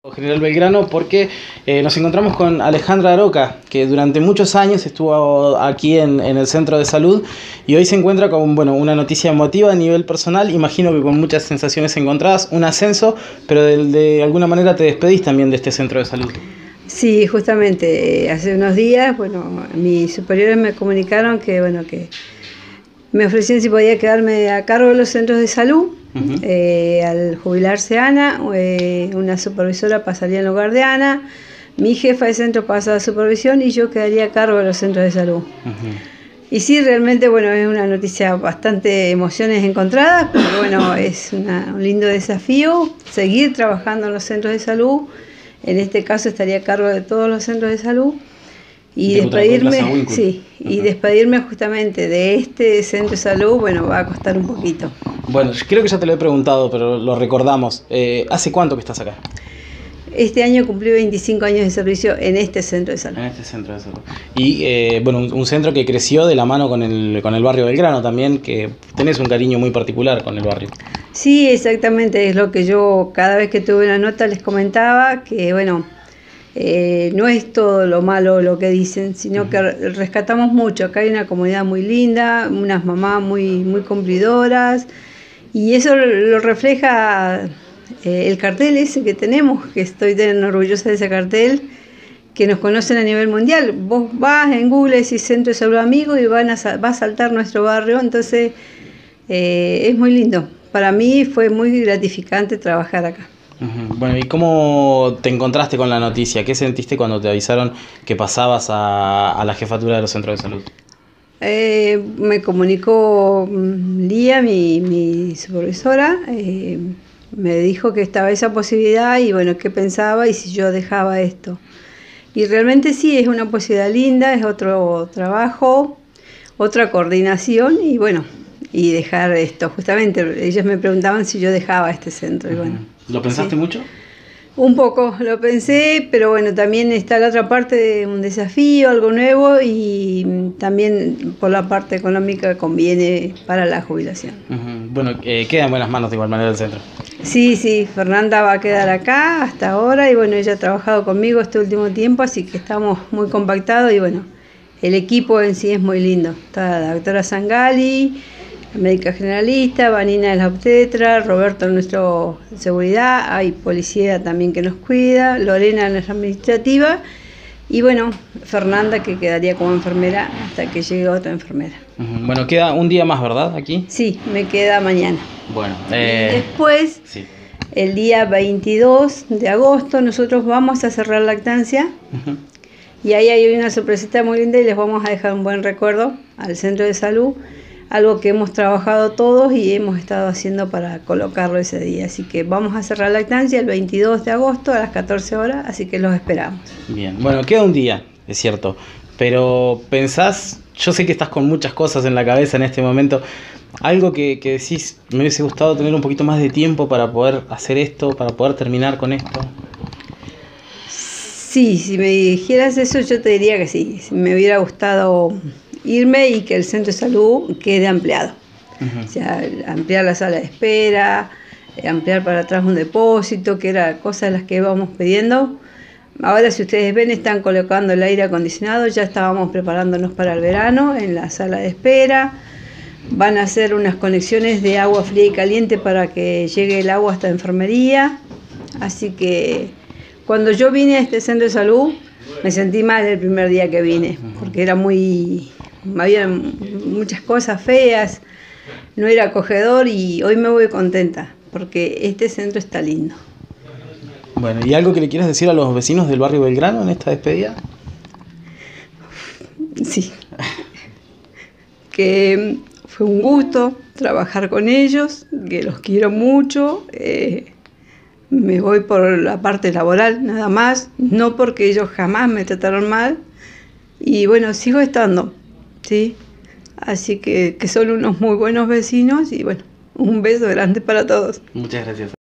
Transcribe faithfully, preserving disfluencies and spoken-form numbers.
General Belgrano, porque eh, nos encontramos con Alejandra Aroca, que durante muchos años estuvo aquí en, en el centro de salud y hoy se encuentra con bueno, una noticia emotiva a nivel personal, imagino que con muchas sensaciones encontradas, un ascenso, pero de, de alguna manera te despedís también de este centro de salud. Sí, justamente, hace unos días, bueno, mis superiores me comunicaron que, bueno, que me ofrecían si podía quedarme a cargo de los centros de salud. Uh-huh. eh, al jubilarse Ana, eh, una supervisora pasaría en lugar de Ana, mi jefa de centro pasa a supervisión y yo quedaría a cargo de los centros de salud. Uh-huh. Y sí, realmente, bueno, es una noticia bastante emociones encontradas, porque bueno, es una, un lindo desafío seguir trabajando en los centros de salud. En este caso estaría a cargo de todos los centros de salud. Y de despedirme, sí, uh-huh. y despedirme justamente de este centro de salud, bueno, va a costar un poquito. Bueno, creo que ya te lo he preguntado, pero lo recordamos. Eh, ¿Hace cuánto que estás acá? Este año cumplí veinticinco años de servicio en este centro de salud. En este centro de salud. Y eh, bueno, un, un centro que creció de la mano con el, con el barrio Belgrano también, que tenés un cariño muy particular con el barrio. Sí, exactamente, es lo que yo cada vez que tuve una nota les comentaba, que bueno, eh, no es todo lo malo lo que dicen, sino uh-huh. que rescatamos mucho. Acá hay una comunidad muy linda, unas mamás muy, muy cumplidoras, y eso lo refleja eh, el cartel ese que tenemos, que estoy tan orgullosa de ese cartel, que nos conocen a nivel mundial. Vos vas en Google, decís Centro de Salud Amigo y van a, va a saltar nuestro barrio, entonces eh, es muy lindo. Para mí fue muy gratificante trabajar acá. Uh-huh. Bueno, ¿y cómo te encontraste con la noticia? ¿Qué sentiste cuando te avisaron que pasabas a, a la jefatura de los centros de salud? Eh, me comunicó Lía, mi, mi supervisora, eh, me dijo que estaba esa posibilidad y bueno, qué pensaba y si yo dejaba esto. Y realmente sí, es una posibilidad linda, es otro trabajo, otra coordinación y bueno, y dejar esto. Justamente ellos me preguntaban si yo dejaba este centro. Y bueno, ¿lo pensaste sí. mucho? Un poco, lo pensé, pero bueno, también está la otra parte de un desafío, algo nuevo y también por la parte económica conviene para la jubilación. Uh-huh. Bueno, eh, queda en buenas manos de igual manera el centro. Sí, sí, Fernanda va a quedar acá hasta ahora y bueno, ella ha trabajado conmigo este último tiempo, así que estamos muy compactados y bueno, el equipo en sí es muy lindo. Está la doctora Sangali, la médica generalista, Vanina es la obstetra, Roberto nuestro seguridad, hay policía también que nos cuida, Lorena nuestra administrativa y bueno, Fernanda que quedaría como enfermera hasta que llegue otra enfermera. Uh-huh. Bueno, queda un día más, ¿verdad? Aquí. Sí, me queda mañana. Bueno, eh... y después, sí. el día veintidós de agosto, nosotros vamos a cerrar lactancia. Uh-huh. Y ahí hay una sorpresita muy linda y les vamos a dejar un buen recuerdo al centro de salud. Algo que hemos trabajado todos y hemos estado haciendo para colocarlo ese día. Así que vamos a cerrar lactancia el veintidós de agosto a las catorce horas, así que los esperamos. Bien, bueno, queda un día, es cierto, pero pensás, yo sé que estás con muchas cosas en la cabeza en este momento, algo que, que decís, me hubiese gustado tener un poquito más de tiempo para poder hacer esto, para poder terminar con esto. Sí, si me dijeras eso yo te diría que sí, me hubiera gustado irme y que el centro de salud quede ampliado. Uh-huh. O sea, ampliar la sala de espera, ampliar para atrás un depósito, que era cosas de las que íbamos pidiendo. Ahora, si ustedes ven, están colocando el aire acondicionado, ya estábamos preparándonos para el verano en la sala de espera. Van a hacer unas conexiones de agua fría y caliente para que llegue el agua hasta enfermería. Así que cuando yo vine a este centro de salud, me sentí mal el primer día que vine, porque era muy... había muchas cosas feas, no era acogedor y hoy me voy contenta porque este centro está lindo. Bueno, ¿y algo que le quieras decir a los vecinos del barrio Belgrano en esta despedida? Sí, que fue un gusto trabajar con ellos, que los quiero mucho, eh, me voy por la parte laboral nada más, no porque ellos jamás me trataron mal y bueno, sigo estando. Sí, así que, que son unos muy buenos vecinos y bueno, un beso grande para todos. Muchas gracias.